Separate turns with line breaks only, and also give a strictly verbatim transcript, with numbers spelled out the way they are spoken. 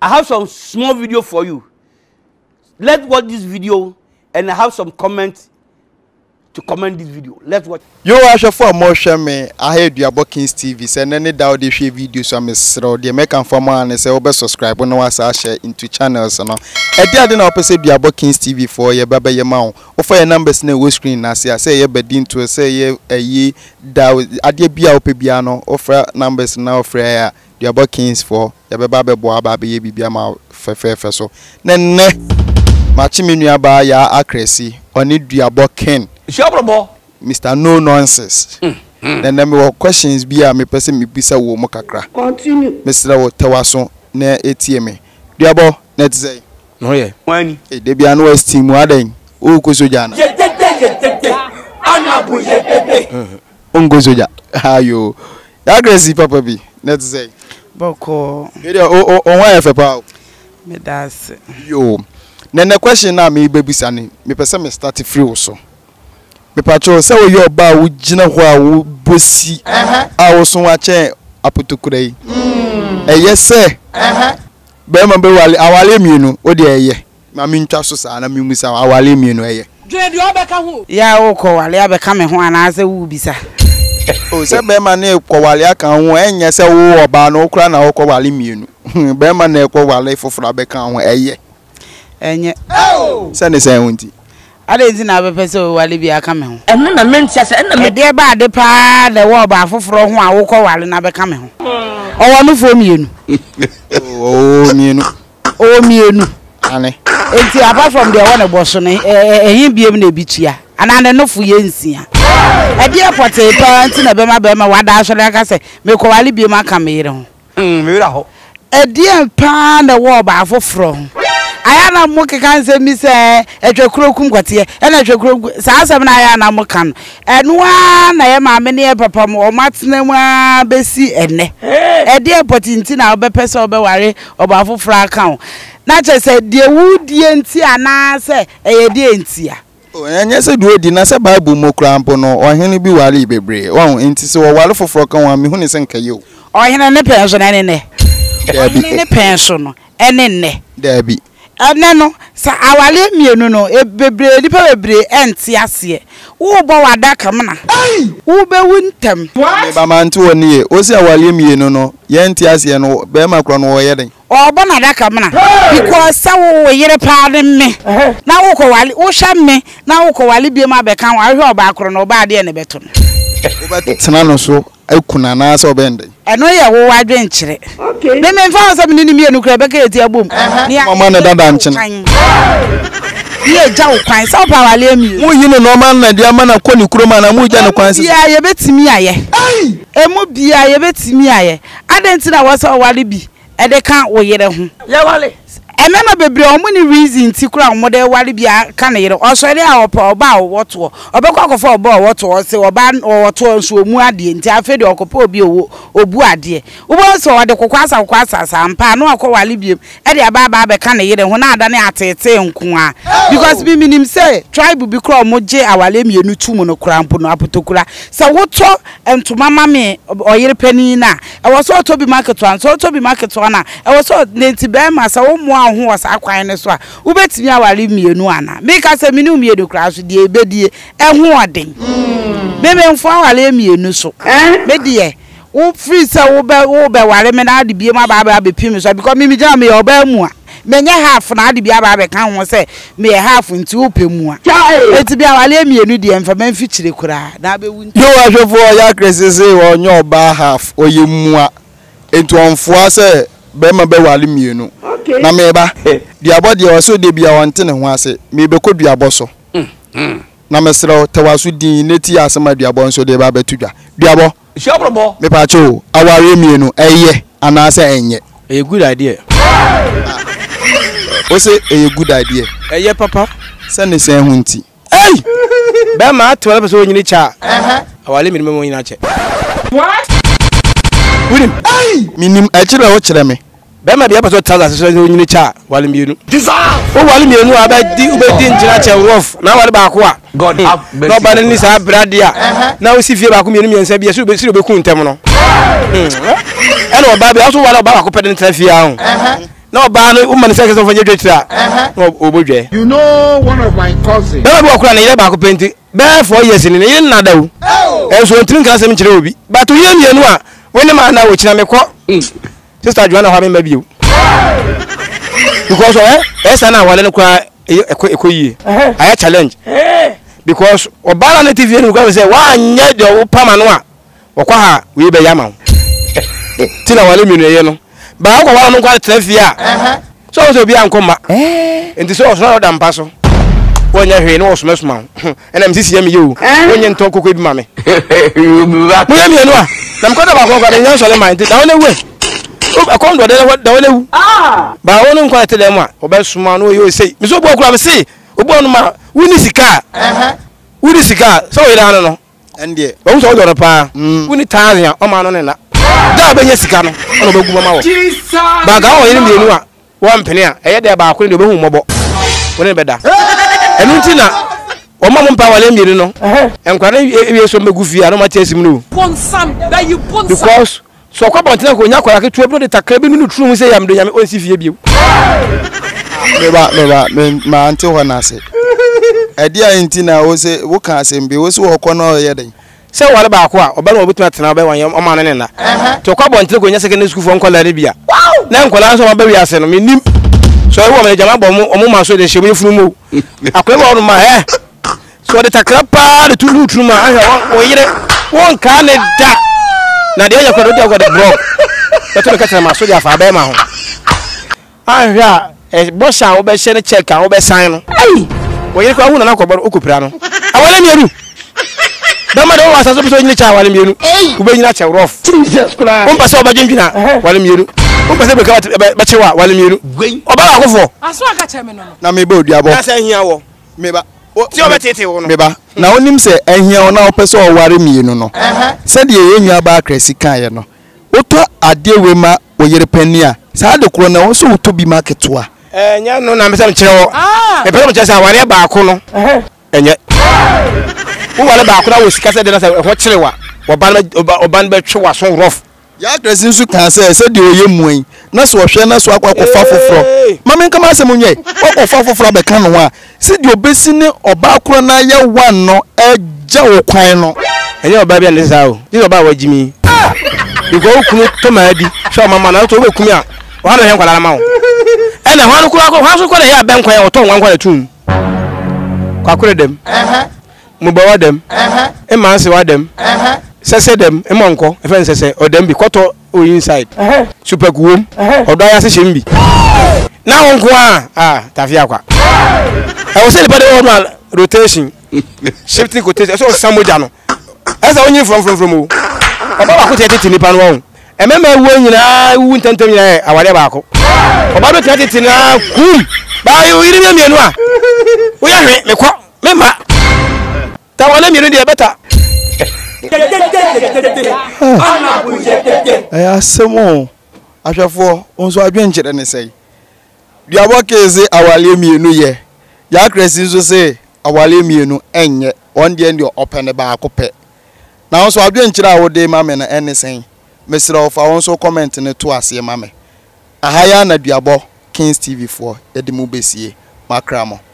I have some small video for you. Let's watch this video, and I have some comments to comment this video. Let's watch.
Yo, I should for more share me. I heard you about Kings T V. Send any doubt they share videos. So I'm sure they make and form and say over subscribe. No one share into channels. No. I did not episode you about Kings T V for your baby your mouth. Offer your numbers in the screen. Now say I say you bedin to say ye a ye doubt. I did be out piano. Offer numbers now for ya. You about Kings for your baby boy baby ye be mouth for fair so. Then ne. Machimini aba ya Akrasi. Oni Duabo Ken. Mister No Nonsense. Mm, mm. Then there were questions be a me person me bisa wo mo kakra. Continue. Mister Wo Tawaso na A T M. Duabo net say.
No ye. Wani.
E de bia no esteem adan. O ko soja na. Ana bu ye pepe. Ongo soja. Ayo. Aggressive papa bi net say.
Boko.
E de o o o wan efe pa.
Me das.
Yo. Then the question na me baby sani. Me person me start free also. Me patrol say we your ba wo gina ho a wo bosi a wo so wa che apotokura yi eye se be ma be wale awale mienu o de eye ma me ntwa so sa na me musa awale mienu eye
dwedi obeka ho ya wo ko wale abeka me ho ana se wo bisa
o se be ma na ko wale aka ho enye se wo oba na okura na wo ko wale mienu be ma na ko wale foforo abeka ho eye
enye
se ne se hunti
ade nti na bepe so wale bi aka me ho
eno na mentia se eno
me de ba ade pa de wo ba foforo ho a wo ko wale na beka me ho owo no fo mienu
o mienu
o mienu
ane
enti apart from the one boso ne ehin biem na ebitua ana ne no fo ye nsia e de apote pa nti na be ma be ma wada asore aka se me ko wale biem aka me yire ho
mm me wira ho
e de pa na wo ba foforo ho aya na mo ke kan se mi se etwekrokum kwate e na etwekrokum sa asem na aya na mo kan eno a na ye ma me ne e papa mo o matena mu a besi ene e de opportunity na obepese obeware oba foforo aka na che se de wudie nti ana se e ye de nti a
o enye se duo di na se bible mo krampo no ohene bi wale bebre won nti se wo wale foforo kan wa me hu ne se nkaye o
ohene ne penso na ne ne ohene ne penso no ene ne
dabi
ene no sa awale mienu no ebebre dipa bebre enti ase wo bo wada kamna wo be wuntem
me ba mantu woni e o se awale mienu no ye enti ase no be ma kro no wo ye den
obo na da kamna because sa wo yire pa de me na wo ko wale wo hwa me na wo ko wale biem abeka wo ahwe oba akro no oba de ne beto no
wo ba tena no so akuna na so bende
eno ye wo wadwe nkyere okay me me fa so me ni mienu kra beka eti abom
ni mama na dada nkyene
ye jaw kwan so pa wale mi
mu yi no normal na dia mana ko ni kuroma na mu ja no kwan se
bia ye betimi aye emu bia ye betimi aye adenti na wo so wale bi e de kan wo yere ho
ye wale
emema bebre omo ni reason ti kura omo de wale bia kan yere osori a opa oba woto obekwa akofo oba woto se oba woto nso mu ade nti afa de okopa obi owo obu ade ubo so ode kokwasa kokwasa sampa no akọ wale biem e de aba aba be kan yere ho na ada ne atete nko a because bi minim say tribe bi kura omo je awale mienu tumu no kura mpo no apotokura se woto entoma mame oyere pani na e wo so to bi market one so to bi market one na e wo so nti be ma sa wo mo ho was akwan ne so a ubetimi awale mienu ana me ka se minu mienu kra so de ebedie eho oden me me mfo awale mienu so me de wo free se wo be wo be ware me na de bie ma ba ba be pim so because me me jam me oba mu a menye half na de bia ba be kan ho se me half nti wo pe mu a eti bia awale mienu de emfa man fi kire kura na be wu
yo ahwefo ya krese se wo nyo oba half oyemu a entu onfo se be ma be wale mienu na meba Duabo de waso de bia wonte ne ho ase me be ko Duabo so na mesro tawaso din neti asema Duabo nso de ba betudwa Duabo
Shoprobo
me pa cho aware mienu eye anase enye
a good idea
o se a good idea
eye papa
se ne se hunti
hey be ma to le so nyini cha awale mi me nyina che what wudim
hey minim a kire wo kire me
be ma de paso thousand so nyini cha wale mienu o wale mienu abedi ubedi njira che rough na wale ba ko a god no ba ni sa bradia na o si fie ba ko mienu miensa bia so be si be ku ntem no e no ba bia so wale ba ko pede ntra fie a ho no ba no woman say ke so fanye dwetira no obodwe
you know one of my cousins
be be okura na ile ba ko penti be four years ni ni na dawo e so ntrin kan sem kire obi but we mienu a we ne ma na wo kina me ko sister Joanna ha me ma biu because eh esa na wale no kwa ekoyi aya challenge because obala na T V ni go say wa anya de wo pama no a wo kwa ha we be yama tina wale mienu ye no ba ko wala no kwa trafia so so bi ankoma eh enti so so da mpaso wonya hwe no so mesuma ena msisi yemi yo wonya nto kokko bi mame mo yemi enu a na mkoda ba ko kwa nya so le mind da wole we akondo de da wole wu ah ba wonu nkwa tele mu a obesuma no yo sei mi so bo okura me sei obo no ma wuni sika eh wuni sika so we da no
ende
wo so do pa wuni tazia o ma no ne na da be nya sika no ono be gu mama wo ba ga wo yiri mi enu a wo mpene a eye de ba ko ne obehu mobo woni be da enu ntina o ma mo mpa wale mi no enkware ewie so megu fi a no ma tesim no
ponsam da you ponsam
because so kwa bontina ko nya kwara ke tuo de takra bi no tru mu se yam do nyame onsi fie biu
me ba me ba me ma ante ho na se edi a ntina wo se wo kan asembe wo se wo kɔ no ye den
se wale ba ko a obalo obetuma tena ba wan o ma no ne na to kwa bontina ko nya secondary school fo nkola re bia na nkola so ma ba wi ase no me nim so e wo me jama bo mo mo ma so de hye funu mu akwai ba no ma eh so de takra pa de tulu tulu ma ahwa wo yire won ka ne da na de yakwa do de yakwa de bro e to ka tena ma so de afa ba ma ho ahwa e bosha wo be hye ne check a wo be sign no ai wo yire kwa hu na akwa bro okupira no awale mi eru dama do wasa so so nyini cha awale mi eru wo be nyina cha rough Jesus Christ won pase obadwendwina wale mi eru won pase be ka ba chewa wale mi eru oba akofo
aso aga che me no
na me ba Duabo
na se hia wo
me ba
ti o betete wo no
me ba na onim se ehia ona opese o ware mienu no se de ye nwa ba Akrasi kan ye no oto ade we ma wo yere pani a sa de kro na wo so to bi market wa
eh nya no na mesem kire wo e pe mo kire sa ware ba ko no enye wo wale ba ko na wo sika se de na sa ho kire wa oban oban be twe wa so rough
ya Akrasi nsu kan se se de oye muan na so hwe na so akwa kofa foforo mama nka ma se munye kofa foforo be kan no a se de obesi ne oba kro na ye wan no eja wo kwan no
enye oba bia ne sa o ni oba wa jimi iko okunu to ma di so mama na to obekumi a wa na he nkwala ma wo e na hwanu kura ko hwaso ko na ya ben kwan o to nwan kwala tum kwa kure dem eh mu ba wa dem eh e ma se wa dem eh sese dem e monko e fen sese o dem bi koto o inside eh super guom odo ya se shembi na wonko a ah tafia kwa e o se le pade o rotation shifting rotation so samoja no esa onyi from from from o oba ba ko tete ni panu won e mema ewu nyina wu ntentem nyina e aware ba ko oba do tete na kum ba yo yiri me mienu a wo ya hwe me ko mema ta wale mienu de beta
eh asemo ahwefo onso adwenkyere ne sei Duabo keze awale mienu ye ya Akrasi nso se awale mienu enye on de ndi open ba akopɛ na onso adwenkyere a wo de ma me na ene sei mesira ofa onso comment ne to ase ma me ahaya na Duabo Kings T V four edi mu besie makramo